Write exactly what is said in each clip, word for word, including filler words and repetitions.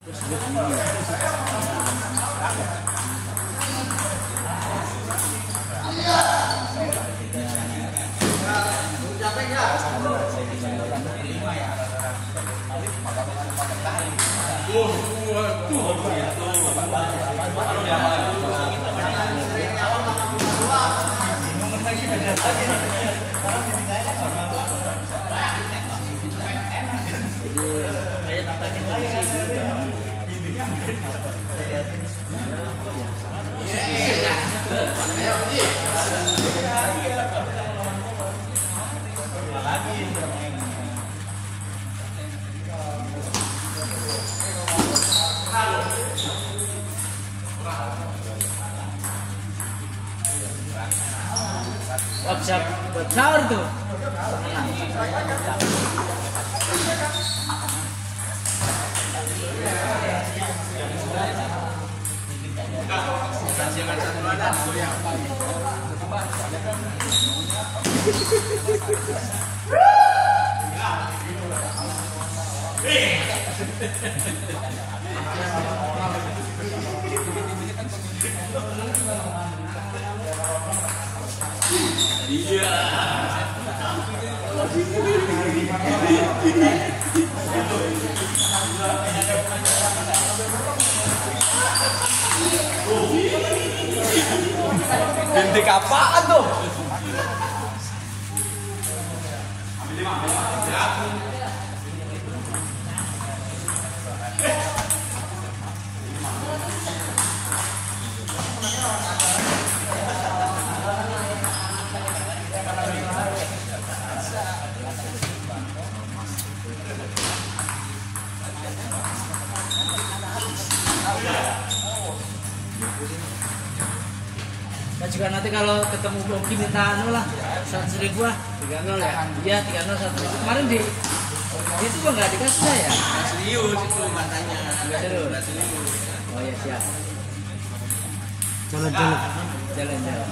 Wah, bisa buat sahur tuh. Iya. Bintik apaan tuh? Nah, juga nanti kalau ketemu Bogi minta anu lah seratus ribu lah, tiga nol ya, iya tiga nol satu ribu. Kemarin di itu kok nggak dikasih saya? Serius itu matanya. Serius. Oh ya siap. Jalan jalan. Jalan jalan.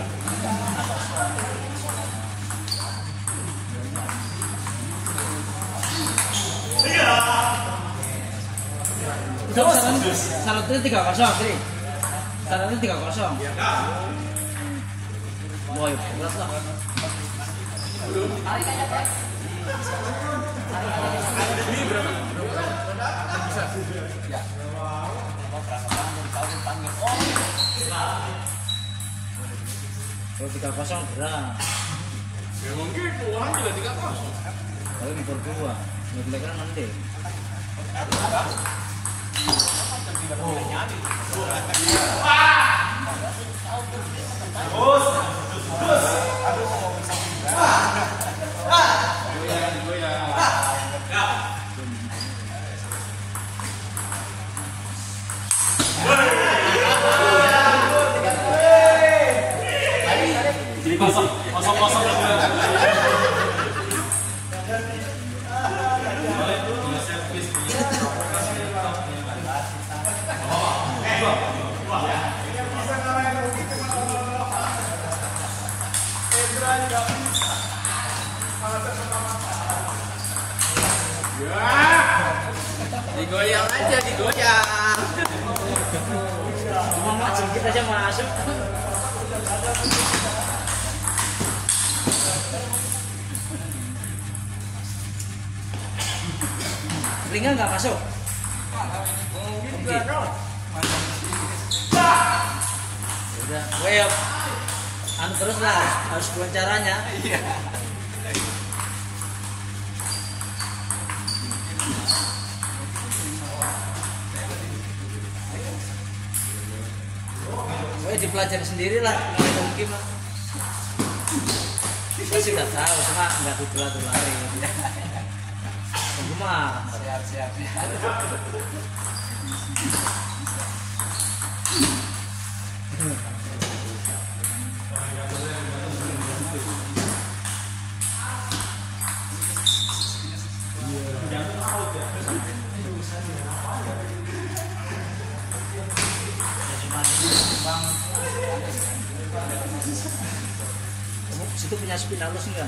Terus salutnya tiga kosong, Tri. Salutnya tiga kosong. Wah, berat lah. Ini berapa? Bisa. Ya. Kalau tiga kosong berat. Ya mungkin Tuhan juga tiga kosong. Tapi impor dua, nggak boleh kan nanti. Terus, terus, aduh mau bisa goyang, goyang. Jadi kosong, kosong, kosong. Digoyang aja, digoyang. Cuma masuk kita aja masuk. Ringan nggak masuk? Oke. Udah, well, anu terus lah, harus buat caranya. Iya. Wah, dipelajari sendiri lah, nggak mungkin lah. Saya sih nggak tahu, cuma nggak dipelajari. Gimana? Siap, siap, siap. Kamu situ punya spinalus enggak?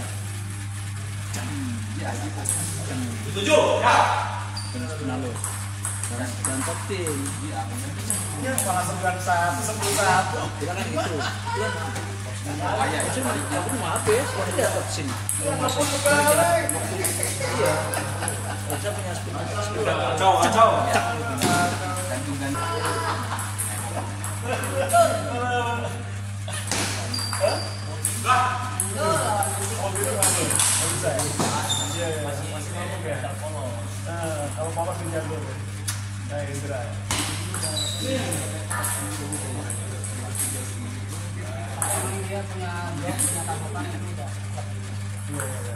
Setuju? Ya. Punya spinalus. Dan, dan top tim. Ya malah sembilan satu sepuluh satu. Kita kan gitu. Iya. Cuma aku mau habis, aku tidak top sim. Iya. Saya punya sepuluh. Kacau, kacau. Kalau Papa sih jago. Nah, Indra. Dia punya dia punya tanggapan yang tidak. Iya, iya.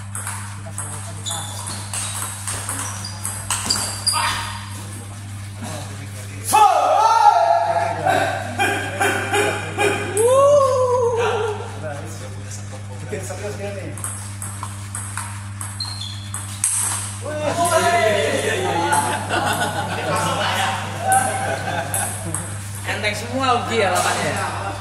Bikin serius dia nih. Enteng semua Ugi ya lapannya.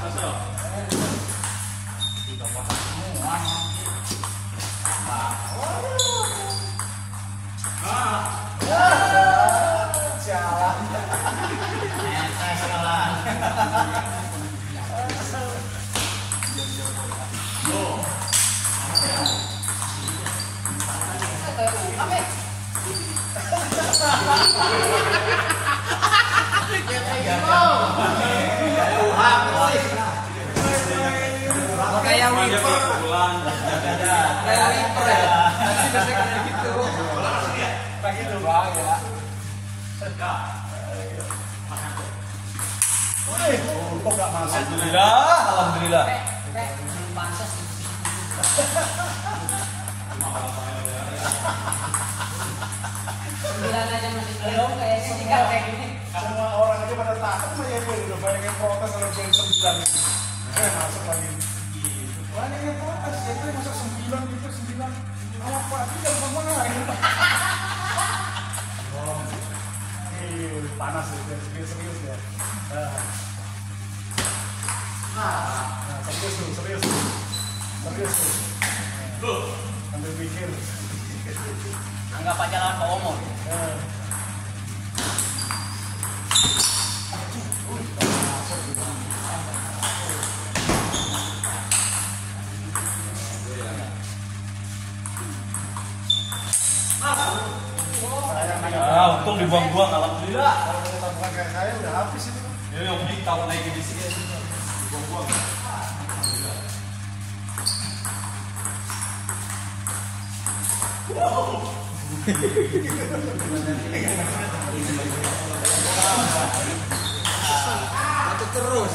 Kayak wiper, kayak wiper ya. Biasanya kayak gitu. Kayak gitu bang ya. Wih, kok nggak masuk? Alhamdulillah, alhamdulillah. Belum pantas. Sembilan aja masih belum kayaknya tinggal kayak gini. Semua orang aja pada takut sama ya dia udah banyak yang protes kalau game sembilan itu. Eh masuk lagi. Banyak yang protes, ya itu masuk sembilan gitu sembilan. Awak Pak tidak sama lain. Oh, ini panas ya, serius serius ya. Nah, serius tuh, serius tuh, serius tuh. Sambil mikir. Anggap aja lawan Pak Omor. Ah, untung dibuang-buang, alhamdulillah. Kalau kita bukan kayak saya udah habis itu. Ya yang beli tahu naik di sini dibuang-buang. Satu terus.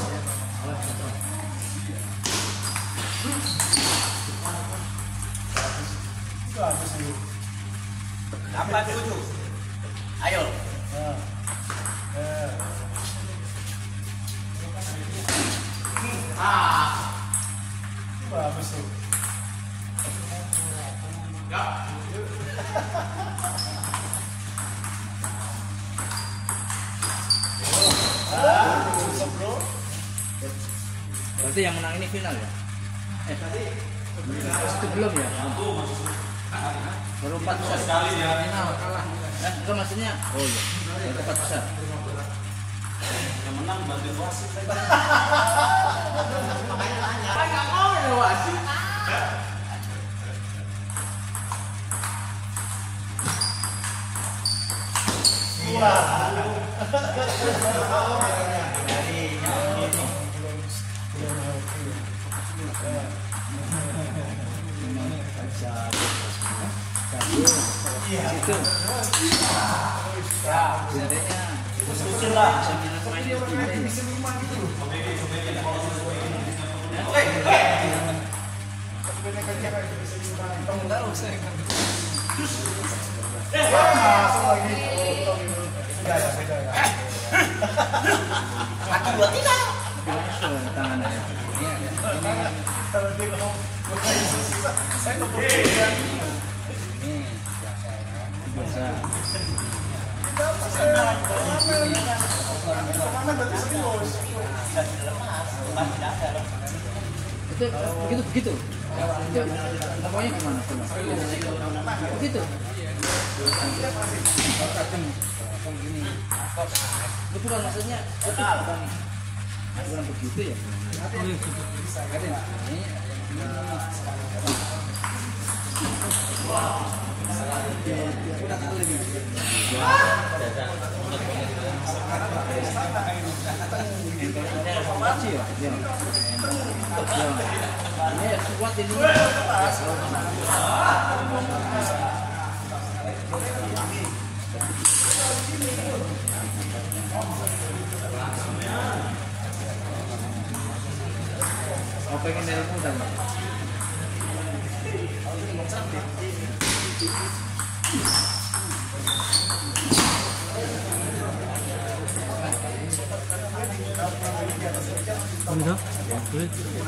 Itu habis itu. Dapat tujuh. Ayo. Nah. Eh. Ah. Itu habis tuh. Berarti yang menang ini final ya? Eh tadi itu belum ya? Baru empat besar Sekali ya. final kalah. Eh enggak maksudnya? Oh iya. Baru empat besar. Yang menang bantu wasit. Makanya nanya. Enggak mau ya wasit. Itu. Ya, biasanya Setuju lah. main di sini. Masuk lagi. Enggak ya, beda ya. Satu dua tiga. Tangannya. Kalau dia ngomong, susah. Saya nggak percaya. Ini biasa. Kemana berarti serius? Itu begitu begitu. Pokoknya gimana? Begitu. Betul maksudnya betul bukan begitu ya? Informasi ya? Ini kuat ini. Oh, pengen dari muda nggak? Ini dong? Boleh.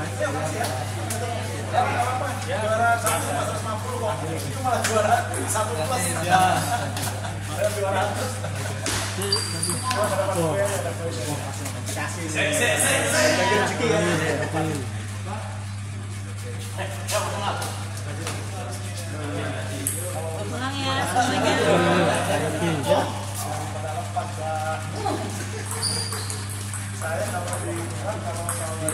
Juara satu seratus lima puluh kok. Itu malah juara satu plus. Ya. Ada dua ratus. Oh, ada kue, ada kue. Kasih. Sek sek sek. Bagi rezeki ya. Pulang ya, assalamualaikum. Saya kalau di kalau kalau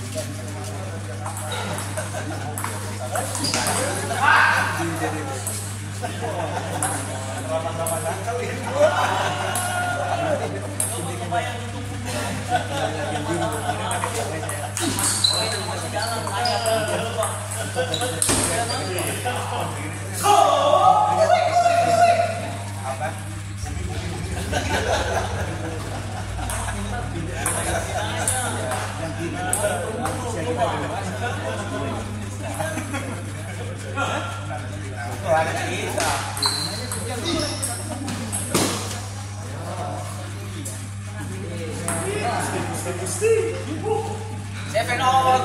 Saya pengen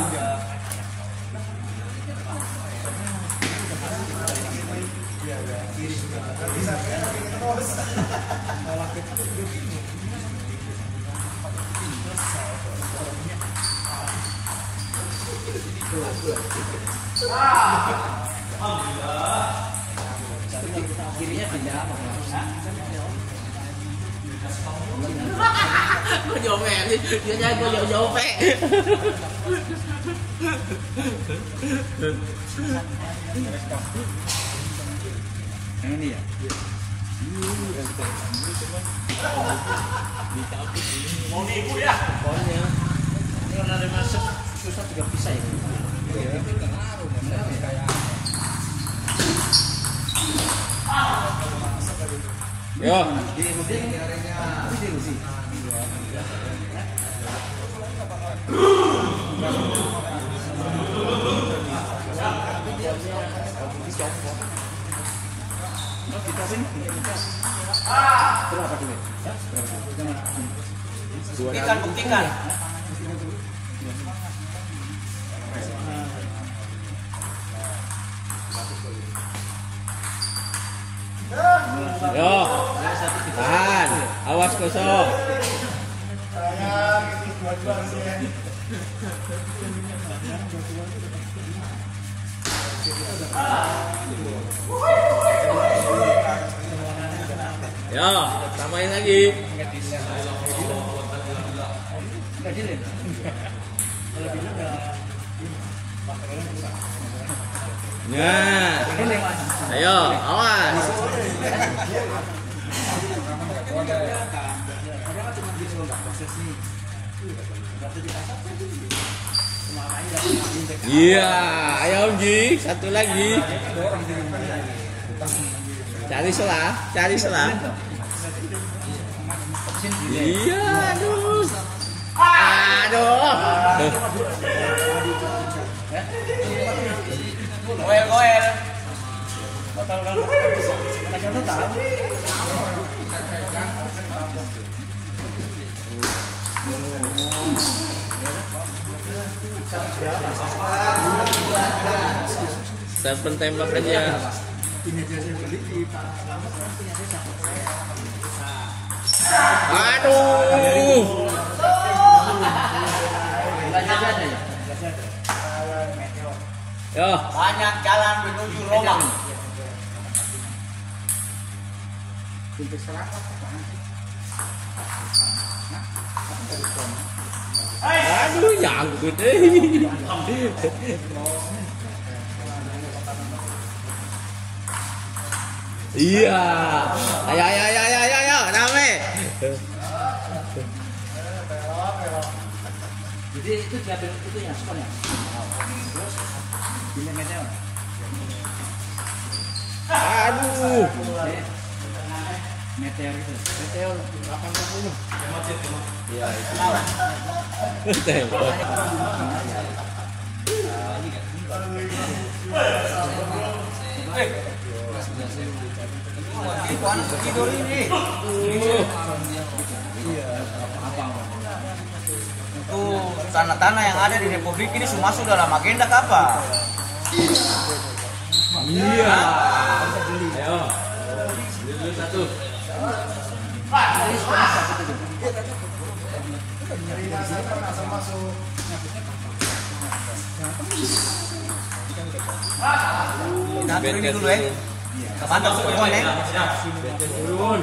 kirinya pindah apa? Gue jawabnya, dia jangan gue jawab jawab yang ini ya? Mau nipu ya? Pokoknya ini kalau ada masuk susah juga bisa ya. Yo, di mobil ini sih. Berapa duit? Buktikan, buktikan. Yo, tahan, awas kosong. saya gitu dua-dua sih. Yo, tambahin lagi. Nah, ayo, awas. Iya, ayo Om Ji, satu lagi. Cari selah, cari selah. Iya, aduh. Aduh. Goel, goel. Sampai tembak aja. Aduh. Yo. Banyak jalan menuju Roma. Pintu selatan apaan sih? Aduh, nyangkut deh. Iya. Ayo ayo ayo ayo ayo ayo, rame. Jadi itu diambil itu ya semuanya. Terus ini meteor. Aduh. Meteor itu. Meteor delapan puluh. Iya, itu. Tembak. Itu anak tidur ini. Itu tanah-tanah yang ada di Republik ini semua masuk dalam agenda apa? Iya. Ayo. Dulu satu. Kita atur ini dulu ya. Ke bandar semua ya. Turun.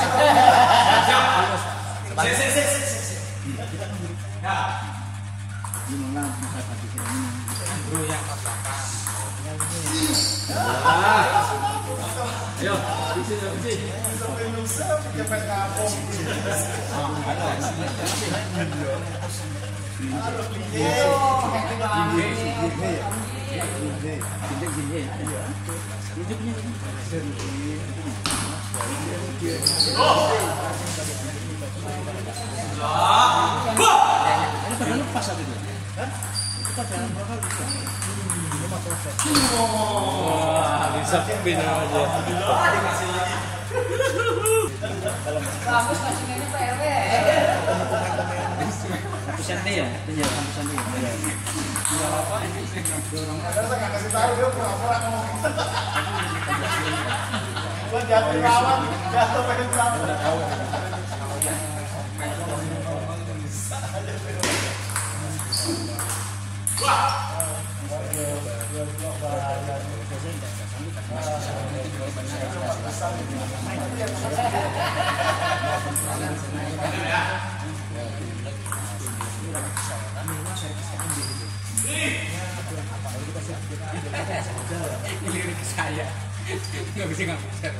Gimana masa pagi ini? Bro yang belakang. Ayo, di sini, di sini. Lepas satu itu. Itu pada berapa bisa? Wah, bisa pin aja. Bagus kasihnya P R W. Ratusan deh ya, itu ya ratusan deh. Ada saya nggak kasih tahu dia pura-pura ngomong. Gua jatuh lawan, jatuh pengen lawan. Saya nggak bisa nggak bisa.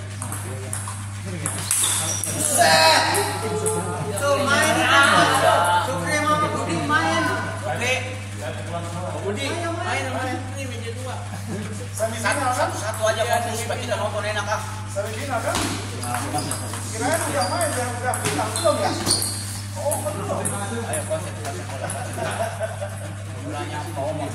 Tuh main Sukri mau Budi main. Budi. Budi main main ini meja dua. Satu satu satu aja fokus supaya kita nonton enak ah. Semifinal kan? Kirain udah main, udah udah final belum ya? Oh belum. Ayo konsen konsen. Mulanya apa omong?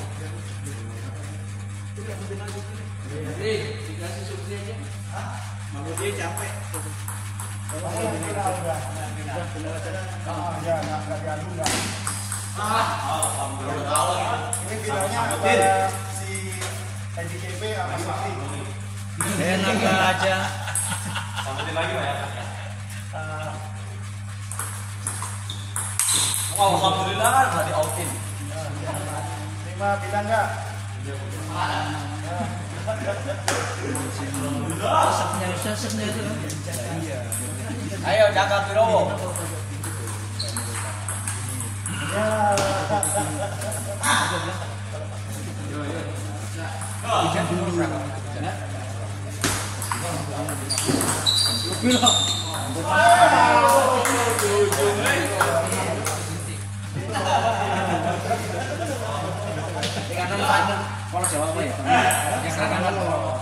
Jadi dikasih Sukri aja. Mau dia capek. Kalau yang final udah. Ah ya nggak nggak diadu nggak. Ini finalnya antara si K J K B sama Sakti. Enak aja. Sampai lagi ya. Wow, alhamdulillah udah di outin. Lima bidang nggak? Sesepnya sesepnya itu. Ayo jaga Pirowo. Ya. Karena banyak kalau Jawa apa ya? Yang sekarang kan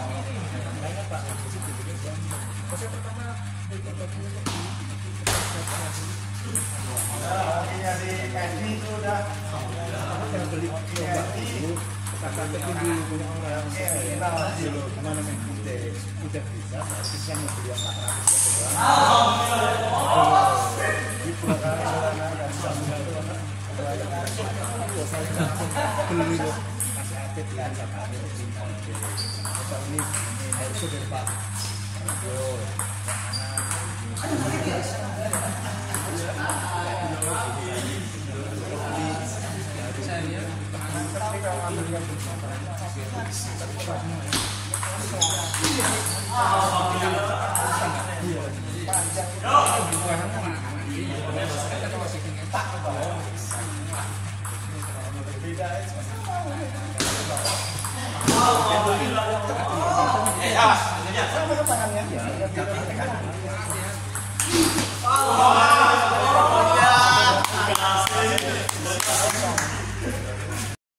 Akhirnya di Edi itu udah beli Edi kata di punya orang final mana main udah udah bisa bisa mau beli empat ratus di Purwakarta dan Sambal beli kasih update ya sama ini harus dari Pak Beda aja. Eh, awas. Sama tangannya. Oh.